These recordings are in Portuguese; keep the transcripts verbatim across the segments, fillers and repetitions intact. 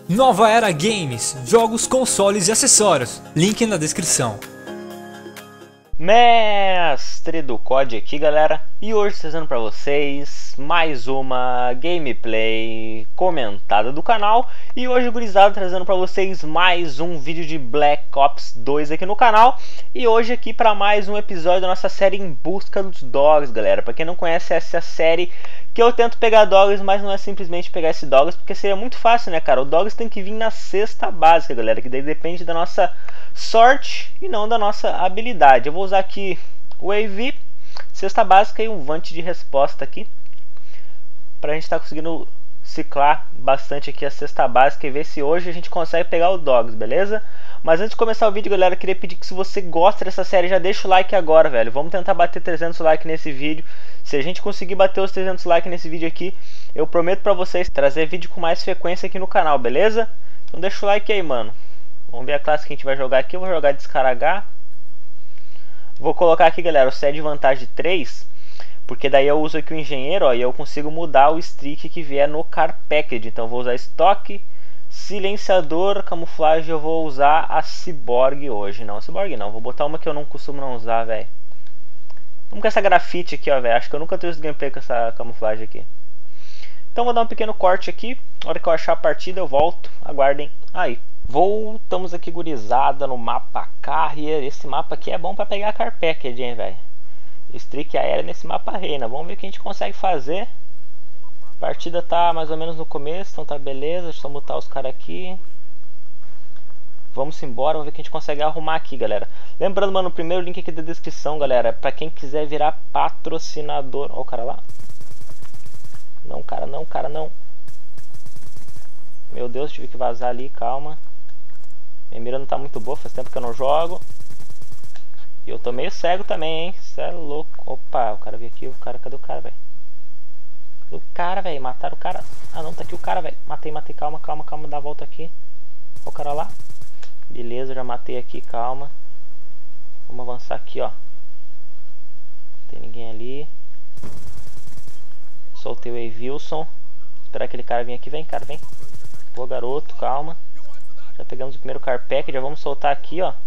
Nova Era Games, jogos, consoles e acessórios, link na descrição. Mestre do C O D aqui, galera, e hoje trazendo para vocês mais uma gameplay comentada do canal. E hoje, gurizada, trazendo para vocês mais um vídeo de Black Ops dois aqui no canal. E hoje aqui para mais um episódio da nossa série Em Busca dos Dogs, galera. Para quem não conhece, essa é a série que eu tento pegar dogs, mas não é simplesmente pegar esse dogs, porque seria muito fácil, né, cara? O dogs tem que vir na cesta básica, galera, que daí depende da nossa sorte e não da nossa habilidade. Eu vou usar aqui o A V, cesta básica e um vante de resposta aqui, pra gente estar tá conseguindo ciclar bastante aqui a cesta básica e ver se hoje a gente consegue pegar o dogs, beleza? Mas antes de começar o vídeo, galera, eu queria pedir que se você gosta dessa série, já deixa o like agora, velho. Vamos tentar bater trezentos likes nesse vídeo. Se a gente conseguir bater os trezentos likes nesse vídeo aqui, eu prometo pra vocês trazer vídeo com mais frequência aqui no canal, beleza? Então deixa o like aí, mano. Vamos ver a classe que a gente vai jogar aqui. Eu vou jogar descarregar. Vou colocar aqui, galera, o set de vantagem três, porque daí eu uso aqui o engenheiro, ó, e eu consigo mudar o streak que vier no car package. Então eu vou usar estoque, silenciador, camuflagem. Eu vou usar a ciborgue hoje. Não, a ciborgue não, vou botar uma que eu não costumo não usar, velho. Vamos com essa grafite aqui, ó, velho. Acho que eu nunca trouxe gameplay com essa camuflagem aqui. Então vou dar um pequeno corte aqui. Na hora que eu achar a partida eu volto. Aguardem aí. Voltamos aqui, gurizada, no mapa Carrier. Esse mapa aqui é bom pra pegar a car package, hein, velho. Streak aérea nesse mapa reina. Vamos ver o que a gente consegue fazer. A partida tá mais ou menos no começo, então tá beleza. Deixa eu mutar os caras aqui. Vamos embora, vamos ver o que a gente consegue arrumar aqui, galera. Lembrando, mano, o primeiro link aqui da descrição, galera, pra quem quiser virar patrocinador. Ó o cara lá. Não, cara, não, cara, não. Meu Deus, tive que vazar ali, calma. Minha mira não tá muito boa, faz tempo que eu não jogo. E eu tô meio cego também, hein. Cê é louco. Opa, o cara veio aqui, o cara, cadê o cara, velho? Cadê o cara, velho? Mataram o cara. Ah, não, tá aqui o cara, velho. Matei, matei, calma, calma, calma, dá a volta aqui. Ó o cara lá. Beleza, já matei aqui, calma. Vamos avançar aqui, ó. Não tem ninguém ali. Soltei o A. Wilson. Esperar aquele cara vir aqui, vem, cara, vem. Boa, garoto, calma. Já pegamos o primeiro car pack, já vamos soltar aqui, ó.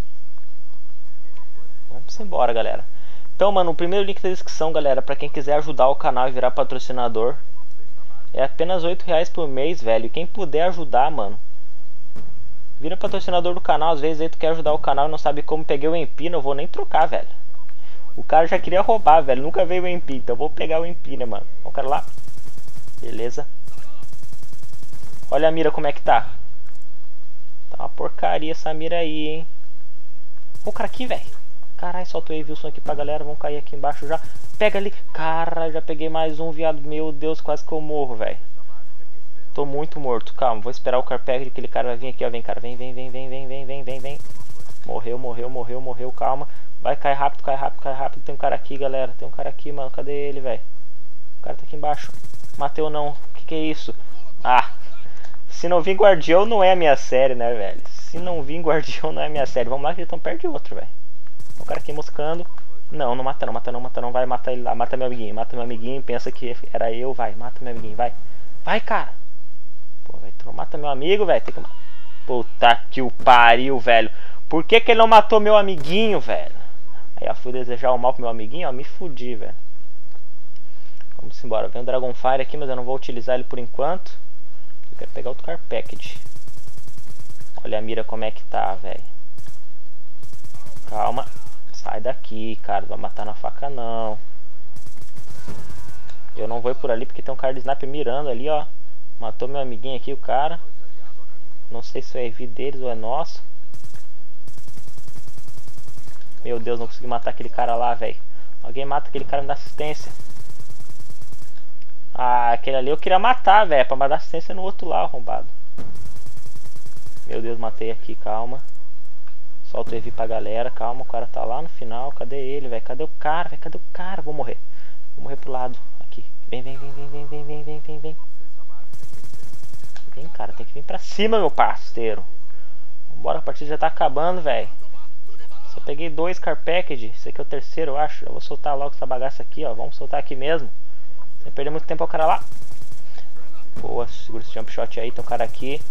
Vamos embora, galera. Então, mano, o primeiro link da descrição, galera, pra quem quiser ajudar o canal e virar patrocinador. É apenas oito reais por mês, velho. Quem puder ajudar, mano, vira patrocinador do canal. Às vezes aí tu quer ajudar o canal e não sabe como. Peguei o Empina, eu vou nem trocar, velho. O cara já queria roubar, velho. Nunca veio o Empina, então eu vou pegar o Empina, mano. Ó o cara lá. Beleza. Olha a mira como é que tá. Tá uma porcaria essa mira aí, hein. Ó o cara aqui, velho. Caralho, solta o Wilson aqui pra galera. Vamos cair aqui embaixo já. Pega ali. Cara, já peguei mais um, viado. Meu Deus, quase que eu morro, velho. Tô muito morto, calma, vou esperar o car package. Aquele cara vai vir aqui, ó, vem, cara, vem, vem, vem, vem, vem, vem, vem, vem, vem. Morreu, morreu, morreu, morreu, calma. Vai, cai rápido, cai rápido, cai rápido. Tem um cara aqui, galera, tem um cara aqui, mano, cadê ele, velho? O cara tá aqui embaixo. Matei ou não? O que que é isso? Ah, se não vir guardião não é a minha série, né, velho? Se não vir guardião não é a minha série. Vamos lá que eles estão perto de outro, velho. O cara aqui moscando. Não, não mata não, mata não, mata não. Vai, mata ele lá, mata meu amiguinho, mata meu amiguinho. Pensa que era eu, vai, mata meu amiguinho, vai. Vai, cara. Pô, velho, tu não mata meu amigo, velho. Tem que... Puta que o pariu, velho. Por que que ele não matou meu amiguinho, velho? Aí eu fui desejar o mal pro meu amiguinho, ó. Me fudi, velho. Vamos embora. Vem o Dragonfire aqui, mas eu não vou utilizar ele por enquanto. Eu quero pegar outro car package. Olha a mira como é que tá, velho. Calma. Sai daqui, cara. Não vai matar na faca, não. Eu não vou ir por ali porque tem um cara de sniper mirando ali, ó. Matou meu amiguinho aqui, o cara. Não sei se é A V deles ou é nosso. Meu Deus, não consegui matar aquele cara lá, velho. Alguém mata aquele cara, me dá assistência. Ah, aquele ali eu queria matar, velho. Pra dar assistência no outro lá, arrombado. Meu Deus, matei aqui, calma. Solta o E V pra galera, calma. O cara tá lá no final. Cadê ele, velho? Cadê o cara, velho? Cadê o cara? Vou morrer. Vou morrer pro lado. Aqui. Vem, vem, vem, vem, vem, vem, vem, vem, vem, vem. Vem, cara, tem que vir pra cima, meu parceiro. Vambora, a partida já tá acabando, velho. Só peguei dois car package. Esse aqui é o terceiro, eu acho. Eu vou soltar logo essa bagaça aqui, ó. Vamos soltar aqui mesmo. Sem perder muito tempo ao cara lá. Boa, segura esse jump shot aí. Tem um cara aqui.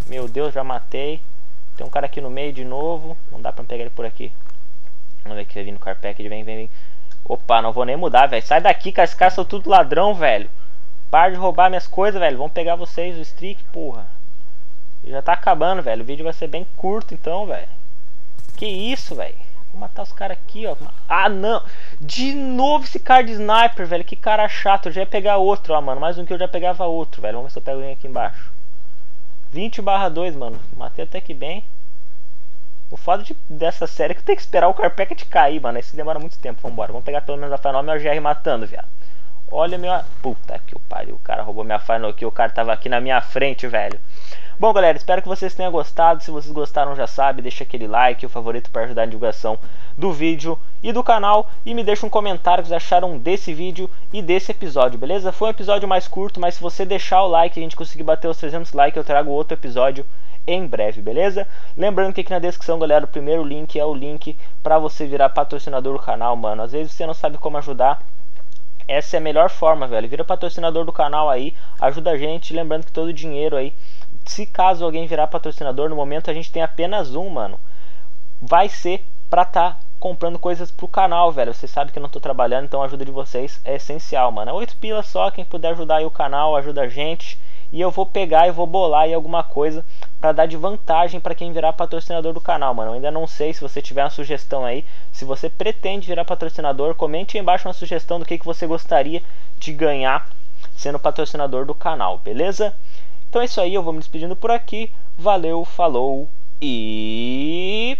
Meu Deus, já matei. Tem um cara aqui no meio de novo. Não dá pra pegar ele por aqui. Vamos ver que vai vir no Carpack. Vem, vem, vem. Opa, não vou nem mudar, velho. Sai daqui, cara. Esses caras são tudo ladrão, velho. Para de roubar minhas coisas, velho. Vão pegar vocês, o streak, porra. Já tá acabando, velho. O vídeo vai ser bem curto, então, velho. Que isso, velho. Vou matar os caras aqui, ó. Ah, não. De novo esse cara de sniper, velho. Que cara chato. Eu já ia pegar outro, ó, mano. Mais um que eu já pegava outro, velho. Vamos ver se eu pego alguém aqui embaixo. vinte barra dois, mano. Matei até que bem. O foda de, dessa série é que eu tenho que esperar o Carpacket cair, mano. Isso demora muito tempo. Vambora. Vamos pegar pelo menos a Final e o G R matando, viado. Olha meu... Puta que o pariu. O cara roubou minha Final aqui. O cara tava aqui na minha frente, velho. Bom, galera, espero que vocês tenham gostado. Se vocês gostaram, já sabe, deixa aquele like, o favorito para ajudar na divulgação do vídeo e do canal. E me deixa um comentário o que vocês acharam desse vídeo e desse episódio, beleza? Foi um episódio mais curto, mas se você deixar o like e a gente conseguir bater os trezentos likes, eu trago outro episódio em breve, beleza? Lembrando que aqui na descrição, galera, o primeiro link é o link para você virar patrocinador do canal, mano. Às vezes você não sabe como ajudar. Essa é a melhor forma, velho. Vira patrocinador do canal aí, ajuda a gente. Lembrando que todo o dinheiro aí, se caso alguém virar patrocinador, no momento a gente tem apenas um, mano, vai ser pra tá comprando coisas pro canal, velho. Você sabe que eu não tô trabalhando, então a ajuda de vocês é essencial, mano. É oito pila só, quem puder ajudar aí o canal, ajuda a gente. E eu vou pegar e vou bolar aí alguma coisa pra dar de vantagem pra quem virar patrocinador do canal, mano. Eu ainda não sei. Se você tiver uma sugestão aí, se você pretende virar patrocinador, comente aí embaixo uma sugestão do que, que você gostaria de ganhar sendo patrocinador do canal, beleza? Então é isso aí, eu vou me despedindo por aqui. Valeu, falou e...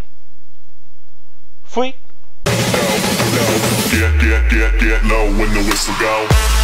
fui! Get, get, get, get low when the whistle go.